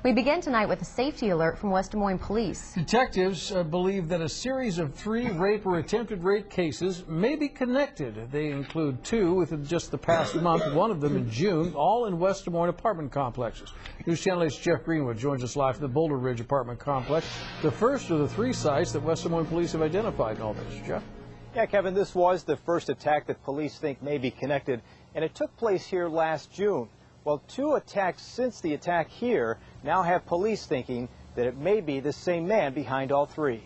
We begin tonight with a safety alert from West Des Moines Police. Detectives believe that a series of 3 rape or attempted rape cases may be connected. They include 2 within just the past month, one of them in June, all in West Des Moines apartment complexes. News Channel 8's Jeff Greenwood joins us live from the Boulder Ridge apartment complex, the first of the 3 sites that West Des Moines Police have identified in all this. Jeff? Yeah, Kevin, this was the first attack that police think may be connected, and it took place here last June. Well, 2 attacks since the attack here now have police thinking that it may be the same man behind all 3.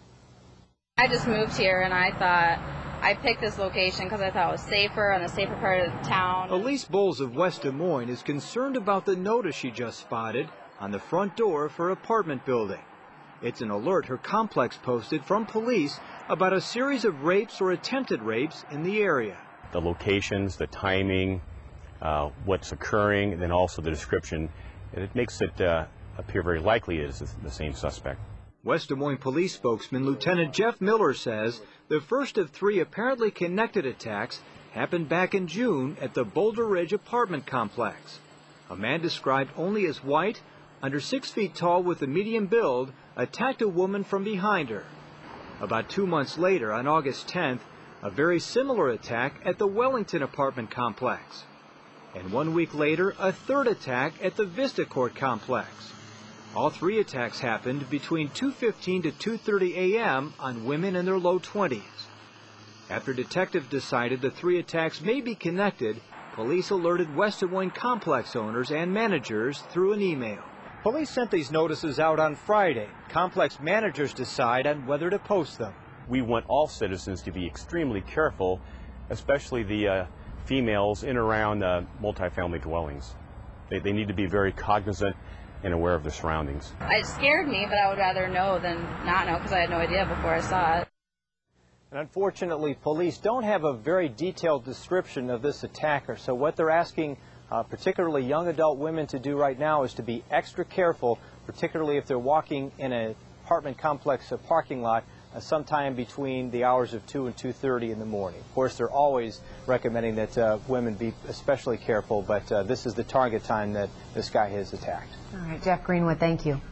I just moved here and I thought I picked this location because I thought it was safer on the safer part of the town. Elise Bowles of West Des Moines is concerned about the notice she just spotted on the front door of her apartment building. It's an alert her complex posted from police about a series of rapes or attempted rapes in the area. The locations, the timing, what's occurring, and then also the description, it makes it appear very likely it is the same suspect. West Des Moines Police spokesman Lieutenant Jeff Miller says the first of 3 apparently connected attacks happened back in June at the Boulder Ridge apartment complex. A man described only as white, under 6 feet tall with a medium build, attacked a woman from behind her. About 2 months later, on August 10th, a very similar attack at the Wellington apartment complex. And 1 week later, a 3rd attack at the Vista Court complex. All 3 attacks happened between 2:15 to 2:30 a.m. on women in their low 20s. After detectives decided the 3 attacks may be connected, police alerted West Des Moines complex owners and managers through an email. Police sent these notices out on Friday. Complex managers decide on whether to post them. We want all citizens to be extremely careful, especially the females in and around multifamily dwellings. They need to be very cognizant and aware of their surroundings. It scared me, but I would rather know than not know because I had no idea before I saw it. And unfortunately, police don't have a very detailed description of this attacker, so what they're asking particularly young adult women to do right now is to be extra careful, particularly if they're walking in an apartment complex parking lot sometime between the hours of 2 and 2:30 in the morning. Of course, they're always recommending that women be especially careful, but this is the target time that this guy has attacked. All right, Jeff Greenwood, thank you.